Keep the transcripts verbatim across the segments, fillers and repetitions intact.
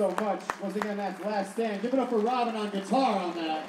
so much. Once again, that's Last Stand. Give it up for Robin on guitar on that.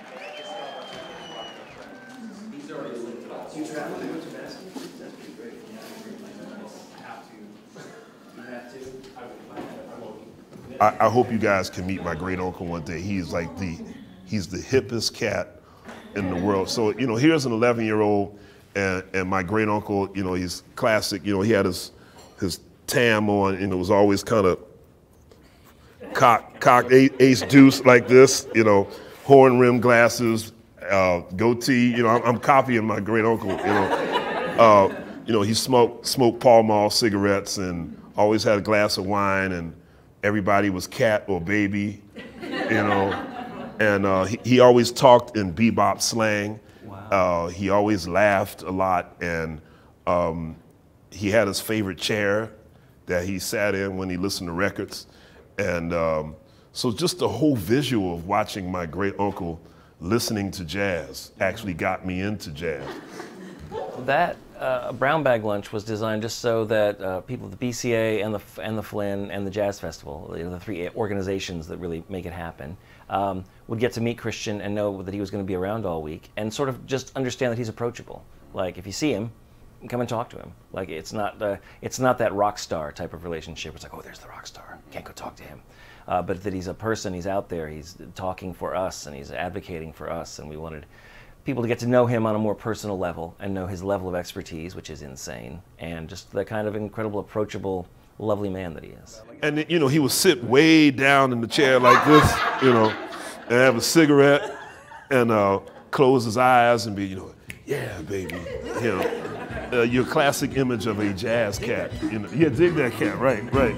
He's already linked it all. Do you travel to go to Madison? That'd be great. I have to. You have to? I will. I, I hope you guys can meet my great uncle one day. He's like the, he's the hippest cat in the world. So, you know, here's an eleven year old and, and my great uncle, you know, he's classic. You know, he had his, his tam on and it was always kind of cock, cock, ace deuce like this, you know, horn rim glasses, uh, goatee. You know, I'm, I'm copying my great uncle, you know. Uh, you know, he smoked, smoked Pall Mall cigarettes and always had a glass of wine and everybody was cat or baby, you know. And uh, he, he always talked in bebop slang. Wow. Uh, he always laughed a lot, and um, he had his favorite chair that he sat in when he listened to records. And um, so just the whole visual of watching my great uncle listening to jazz actually got me into jazz. That uh, brown bag lunch was designed just so that uh, people at the B C A and the and the Flynn and the Jazz Festival, you know, the three organizations that really make it happen, um, would get to meet Christian and know that he was going to be around all week and sort of just understand that he's approachable. Like if you see him, come and talk to him. Like it's not uh, it's not that rock star type of relationship. It's like, oh, there's the rock star. Can't go talk to him. Uh, but that he's a person. He's out there. He's talking for us and he's advocating for us. And we wanted people to get to know him on a more personal level and know his level of expertise, which is insane, and just the kind of incredible, approachable, lovely man that he is. And you know, he would sit way down in the chair like this, you know, and have a cigarette and uh, close his eyes and be, you know, yeah, baby, you know, uh, your classic image of a jazz cat. You know, yeah, dig that cat, right, right.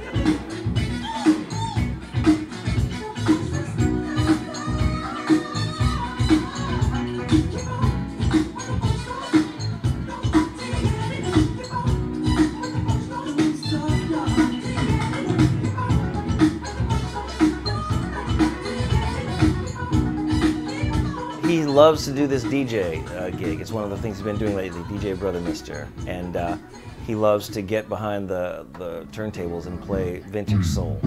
He loves to do this D J uh, gig. It's one of the things he's been doing lately, D J Brother Mister. And uh, he loves to get behind the, the turntables and play vintage soul.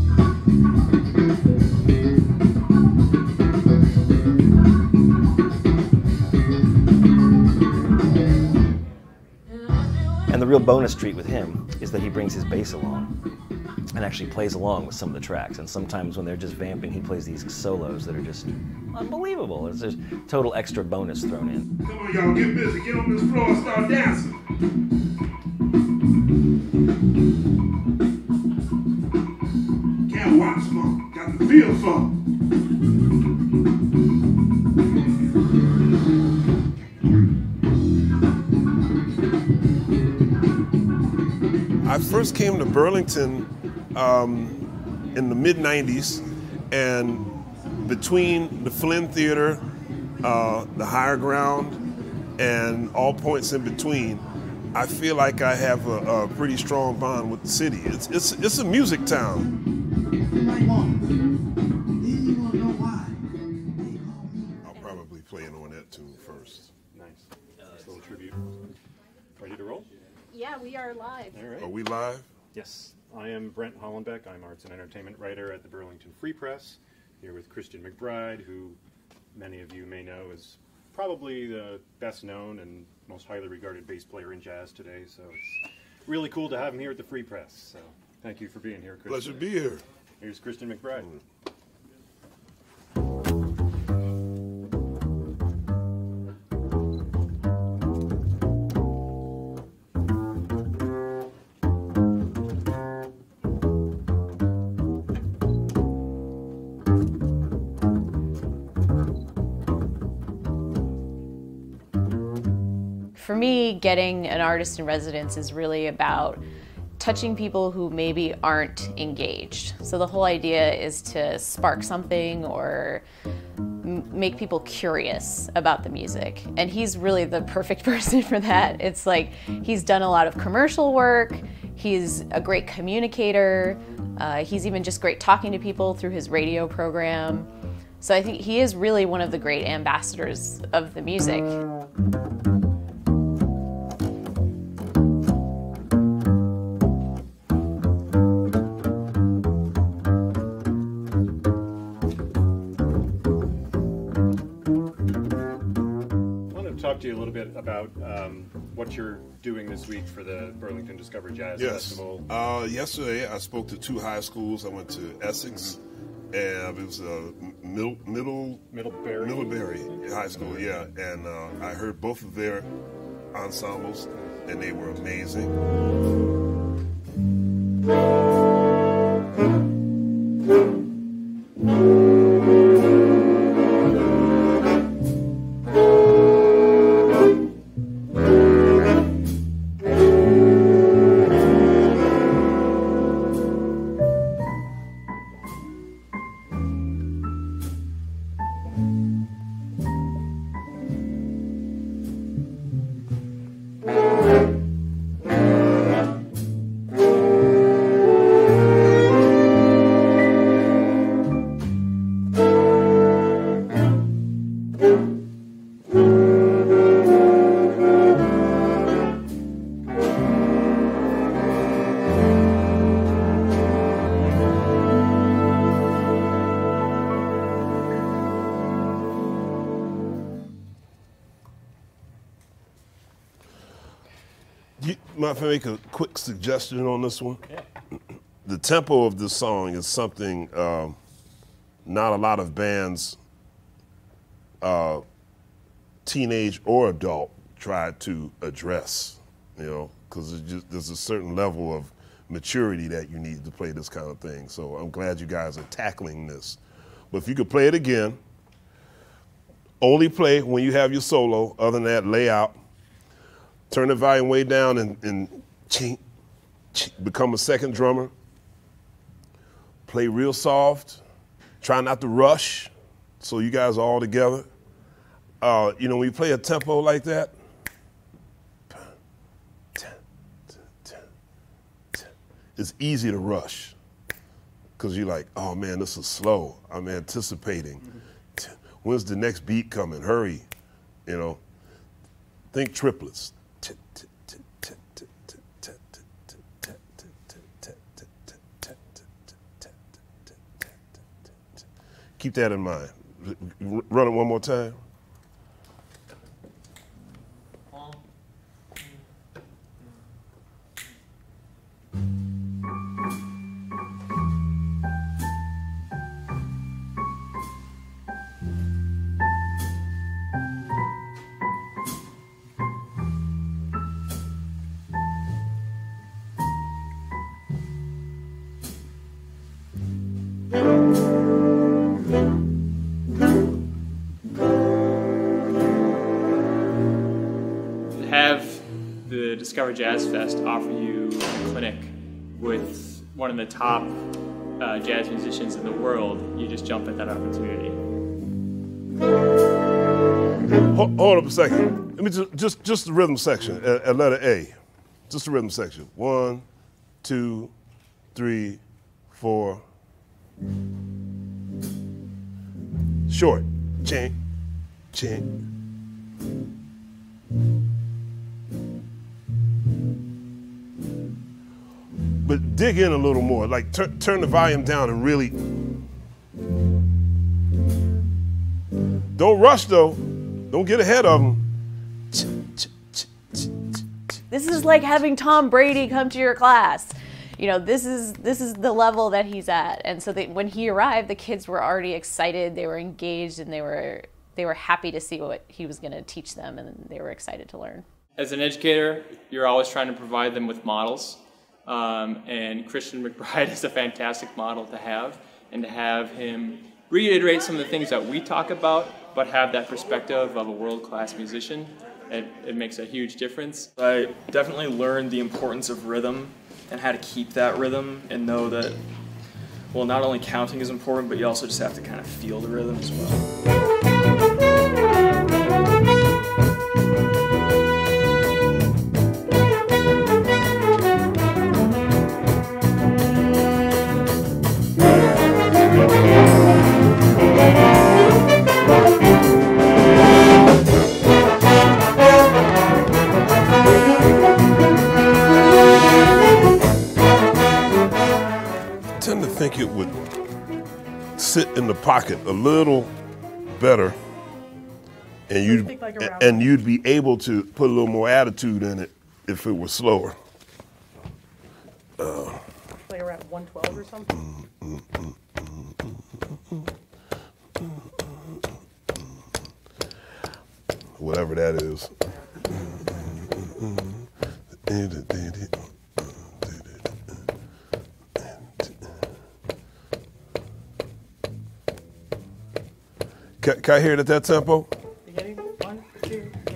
And the real bonus treat with him is that he brings his bass along and actually plays along with some of the tracks. And sometimes when they're just vamping, he plays these solos that are just unbelievable. It's just total extra bonus thrown in. Come on, y'all, get busy. Get on this floor and start dancing. Can't watch funk. Got to feel funk. I first came to Burlington um, in the mid nineties, and between the Flynn Theater, uh, the Higher Ground, and all points in between, I feel like I have a, a pretty strong bond with the city. It's, it's, it's a music town. I'll probably play an Ornette tune first. Nice. Nice little tribute. Ready to roll? Yeah, we are live. All right. Are we live? Yes. I am Brent Hollenbeck. I'm arts and entertainment writer at the Burlington Free Press, here with Christian McBride, who many of you may know is probably the best known and most highly regarded bass player in jazz today. So it's really cool to have him here at the Free Press. So thank you for being here, Christian. Pleasure to be here. Here's Christian McBride. For me, getting an artist in residence is really about touching people who maybe aren't engaged. So the whole idea is to spark something or m make people curious about the music. And he's really the perfect person for that. It's like he's done a lot of commercial work, he's a great communicator, uh, he's even just great talking to people through his radio program. So I think he is really one of the great ambassadors of the music. talk to you a little bit about um, what you're doing this week for the Burlington Discover Jazz Yes. Festival. Uh, yesterday, I spoke to two high schools. I went to Essex, and it was uh, middle, middle, Middlebury. Middlebury High School, yeah. And uh, I heard both of their ensembles, and they were amazing. You mind if I make a quick suggestion on this one? Yeah. The tempo of this song is something um, not a lot of bands, uh, teenage or adult, try to address, you know, because there's a certain level of maturity that you need to play this kind of thing. So I'm glad you guys are tackling this. But if you could play it again, only play when you have your solo. Other than that, lay out. Turn the volume way down and, and chink, chink, become a second drummer. Play real soft. Try not to rush, so you guys are all together. Uh, you know, when you play a tempo like that, it's easy to rush because you're like, oh man, this is slow. I'm anticipating. Mm-hmm. When's the next beat coming? Hurry, you know. Think triplets. Keep that in mind. Run it one more time. Have the Discover Jazz Fest offer you a clinic with one of the top uh, jazz musicians in the world, you just jump at that opportunity. Hold, hold up a second. Let me just just, just the rhythm section at, at letter A. Just the rhythm section. One, two, three, four. Short. Chink, chink. But dig in a little more, like tur turn the volume down and really. Don't rush though, don't get ahead of them. This is like having Tom Brady come to your class. You know, this is this is the level that he's at. And so they, when he arrived, the kids were already excited, they were engaged, and they were they were happy to see what he was going to teach them, and they were excited to learn. As an educator, you're always trying to provide them with models. Um, and Christian McBride is a fantastic model to have, and to have him reiterate some of the things that we talk about, but have that perspective of a world-class musician, it, it makes a huge difference. I definitely learned the importance of rhythm and how to keep that rhythm and know that, well, not only counting is important, but you also just have to kind of feel the rhythm as well. I think it would sit in the pocket a little better And you'd, Think like a round and you'd be able to put a little more attitude in it if it was slower. Uh, Like around one twelve or something? Whatever that is. Can, can I hear it at that tempo? Beginning, one, two, three.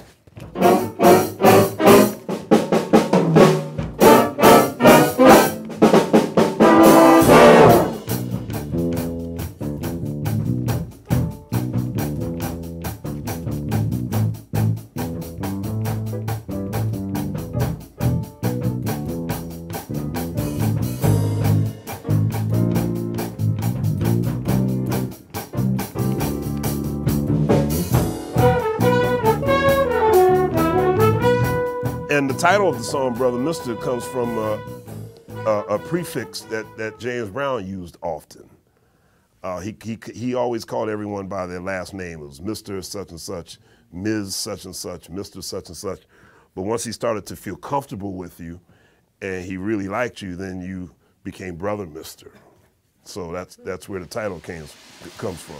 And the title of the song, Brother Mister, comes from uh, a, a prefix that, that James Brown used often. Uh, he, he, he always called everyone by their last name. It was Mister such and such, Miz such and such, Mister such and such. But once he started to feel comfortable with you and he really liked you, then you became Brother Mister. So that's, that's where the title came, comes from.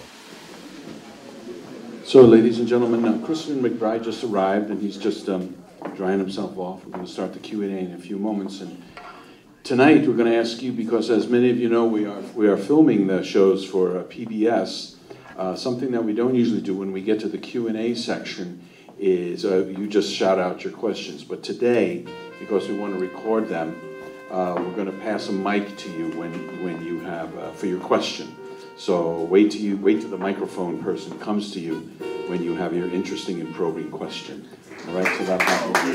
So, ladies and gentlemen, uh, Christian McBride just arrived, and he's just um, drying himself off. We're going to start the Q and A in a few moments. And tonight, we're going to ask you, because as many of you know, we are we are filming the shows for uh, P B S. Uh, something that we don't usually do when we get to the Q and A section is uh, you just shout out your questions. But today, because we want to record them, uh, we're going to pass a mic to you when when you have uh, for your question. So wait till you wait till the microphone person comes to you when you have your interesting and probing question. All right, so that's how we'll do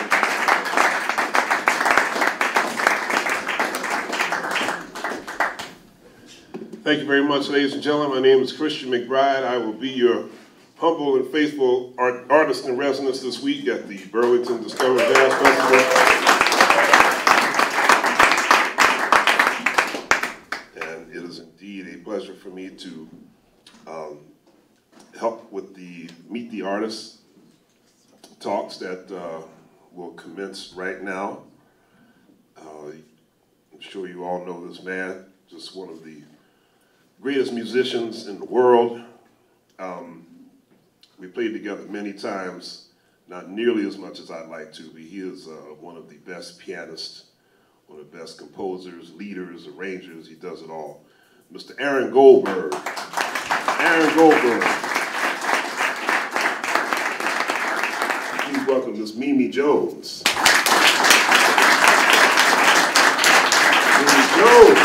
it. Thank you very much, ladies and gentlemen. My name is Christian McBride. I will be your humble and faithful art, artist in residence this week at the Burlington Discover Jazz Festival. Pleasure for me to um, help with the Meet the Artist talks that uh, will commence right now. Uh, I'm sure you all know this man, just one of the greatest musicians in the world. Um, we played together many times, not nearly as much as I'd like to, but he is uh, one of the best pianists, one of the best composers, leaders, arrangers. He does it all. Mister Aaron Goldberg. Aaron Goldberg. Please welcome Miss Mimi Jones. Mimi Jones.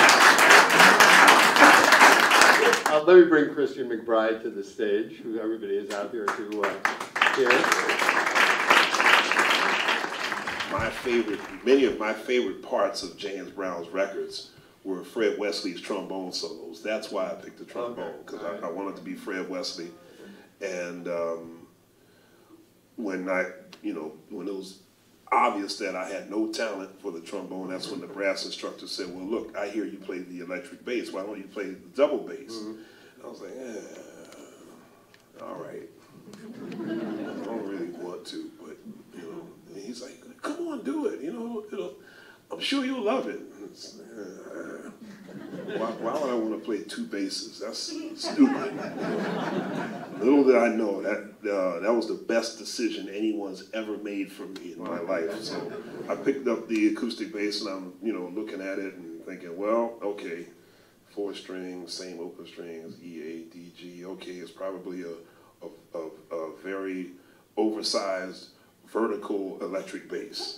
Uh, let me bring Christian McBride to the stage, who everybody is out here to uh, hear. My favorite, many of my favorite parts of James Brown's records were Fred Wesley's trombone solos. That's why I picked the trombone, because okay. I, I wanted to be Fred Wesley. And um, when I, you know, when it was obvious that I had no talent for the trombone, that's when the brass instructor said, well, look, I hear you play the electric bass. Why don't you play the double bass? Mm-hmm. I was like, eh, all right. I don't really want to, but, you know, and he's like, come on, do it. You know, it'll, I'm sure you'll love it. Uh, why, why would I want to play two basses? That's stupid. Little did I know that uh, that was the best decision anyone's ever made for me in my life. So I picked up the acoustic bass, and I'm, you know, looking at it and thinking, well, okay, four strings, same open strings, E, A, D, G. Okay, it's probably a a, a, a very oversized vertical electric bass.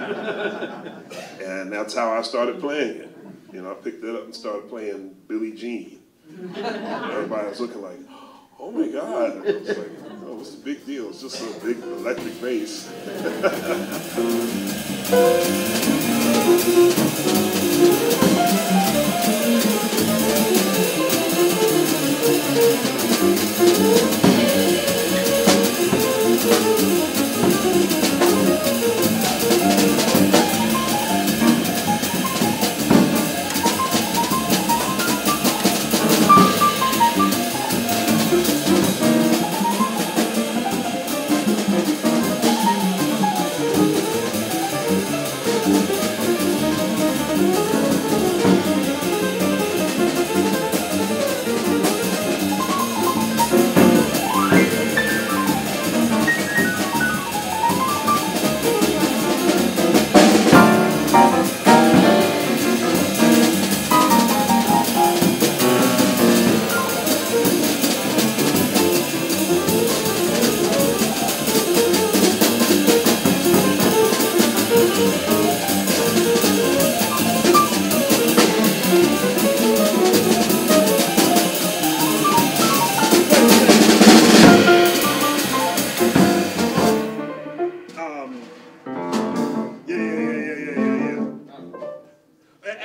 And that's how I started playing it. You know, I picked it up and started playing Billie Jean. Everybody was looking like, oh my God. And I was like, oh, what's the big deal? It's just a big electric bass.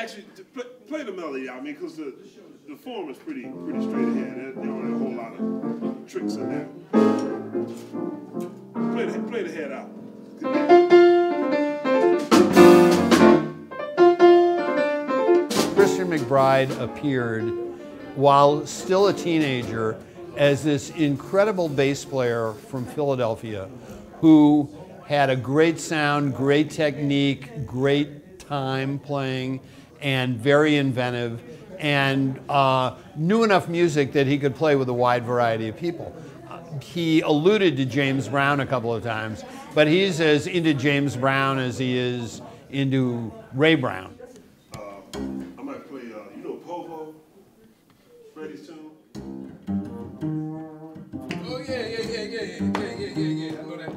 actually, play, play the melody out, I mean, because the, the form is pretty, pretty straight ahead. There, there aren't a whole lot of tricks in there. Play the, play the head out. Christian McBride appeared while still a teenager as this incredible bass player from Philadelphia who had a great sound, great technique, great time playing, and very inventive, and uh, knew enough music that he could play with a wide variety of people. Uh, he alluded to James Brown a couple of times, but he's as into James Brown as he is into Ray Brown. Uh, I might play, uh, you know, Povo, Freddie's tune. Oh yeah, yeah, yeah, yeah, yeah, yeah, yeah, yeah, yeah. I know that.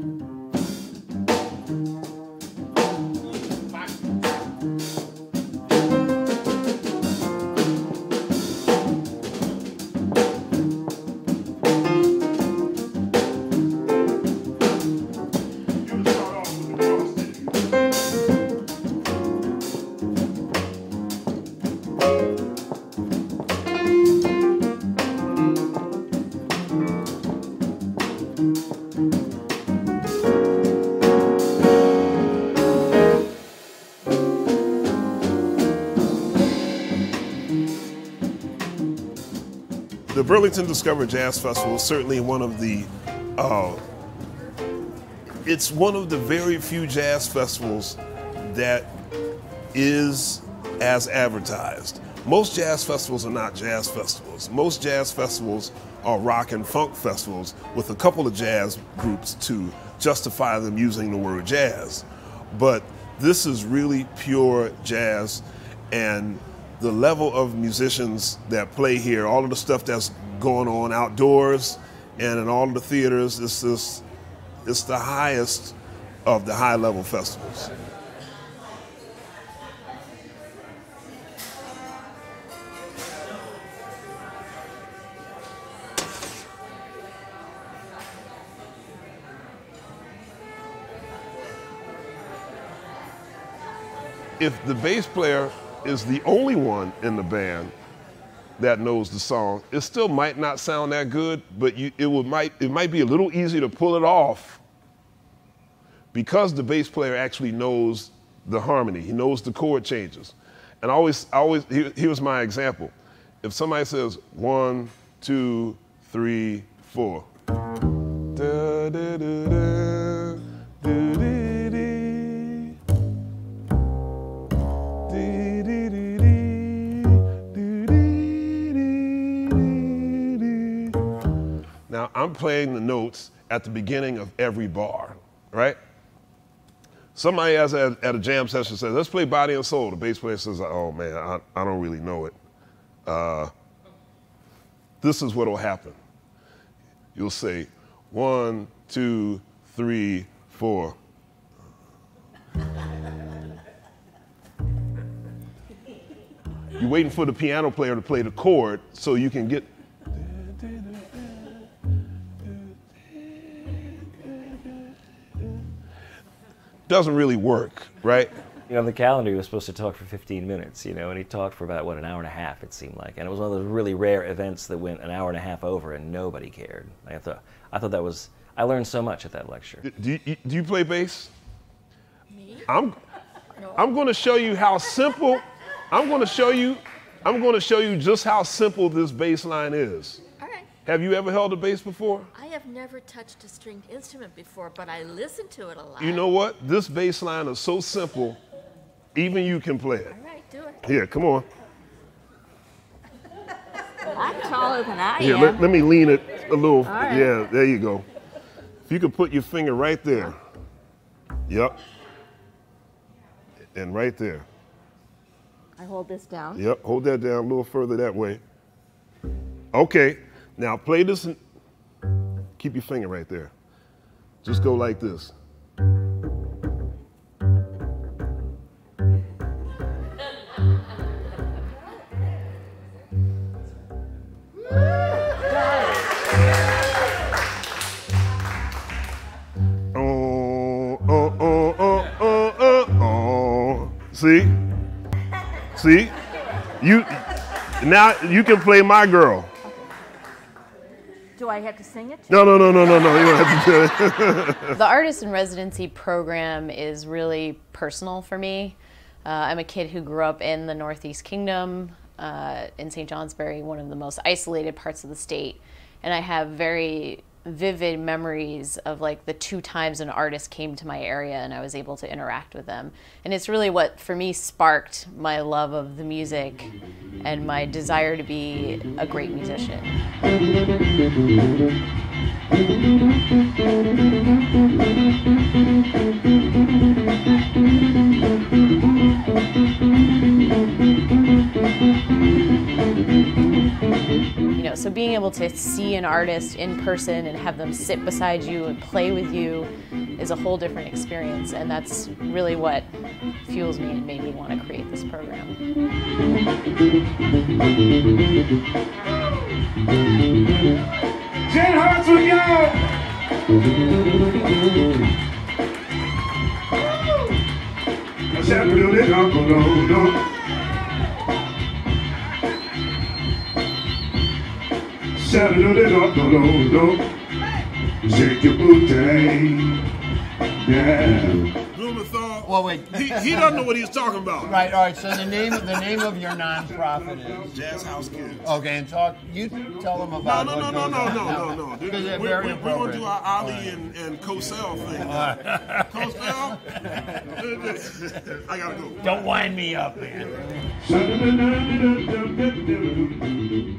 The Burlington Discover Jazz Festival is certainly one of the, uh, it's one of the very few jazz festivals that is as advertised. Most jazz festivals are not jazz festivals. Most jazz festivals are rock and funk festivals with a couple of jazz groups to justify them using the word jazz. But this is really pure jazz, and the level of musicians that play here, all of the stuff that's going on outdoors and in all of the theaters, it's, just, it's the highest of the high-level festivals. If the bass player is the only one in the band that knows the song, it still might not sound that good, but you, it, would, might, it might be a little easier to pull it off because the bass player actually knows the harmony. He knows the chord changes. And I always, I always here, here's my example. If somebody says one, two, three, four. Da, da, da, da, da, da. Now, I'm playing the notes at the beginning of every bar, right? Somebody else at, at a jam session says, let's play Body and Soul. The bass player says, oh man, I, I don't really know it. Uh, this is what will happen. You'll say, one, two, three, four. You're waiting for the piano player to play the chord so you can get. Doesn't really work, right? You know, on the calendar, he was supposed to talk for fifteen minutes, you know, and he talked for about, what, an hour and a half, it seemed like. And it was one of those really rare events that went an hour and a half over and nobody cared. I thought, I thought that was, I learned so much at that lecture. Do you, do you play bass? Me? I'm, No. I'm going to show you how simple, I'm going to show you, I'm going to show you just how simple this bass line is. All right. Have you ever held a bass before? I have never touched a stringed instrument before, but I listen to it a lot. You know what? This bass line is so simple, even you can play it. All right, do it. Here, come on. I'm taller than I Here, am. let, let me lean it a little. All right. Yeah, there you go. If you could put your finger right there. Yep. And right there. I hold this down. Yep, hold that down a little further that way. Okay, now play this and keep your finger right there. Just go like this. Oh, oh, oh, oh, oh, oh, oh. See? See? You now you can play my girl. Do I have to sing it? No, no, no, no, no, no. You don't have to do it. The Artist in Residency program is really personal for me. Uh, I'm a kid who grew up in the Northeast Kingdom, uh, in Saint Johnsbury, one of the most isolated parts of the state. And I have very vivid memories of like the two times an artist came to my area and I was able to interact with them. And it's really what, for me, sparked my love of the music and my desire to be a great musician. You know, so being able to see an artist in person and have them sit beside you and play with you is a whole different experience, and that's really what fuels me and made me want to create this program. Jen Hart's with y'all! I said, do it, don't go, don't, don't. Saturday, don't go, don't, don't. Shake your booty, yeah. Well, wait. He, he doesn't know what he's talking about. Right. All right. So the name the name of your nonprofit is Jazz House Kids. Okay, and talk. You tell them about. No, no, no, no, no, no, no, no. Because they're we're, very we're, we're going to do our Ali right. and, and Cosell thing. Cosell? I gotta go. Don't wind me up, man.